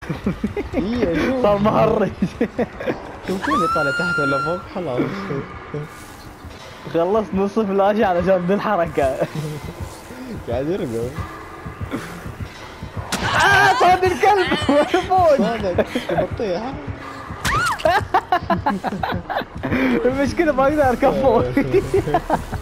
اي اشوف صار مهرج. شوفوني طالع تحت ولا فوق خلاص. خلصت نص فلاشة علشان ذي الحركة. قاعد يرقب. صاد الكلب وانا فوق. صادق بطيح. المشكلة ما اقدر اركب فوق.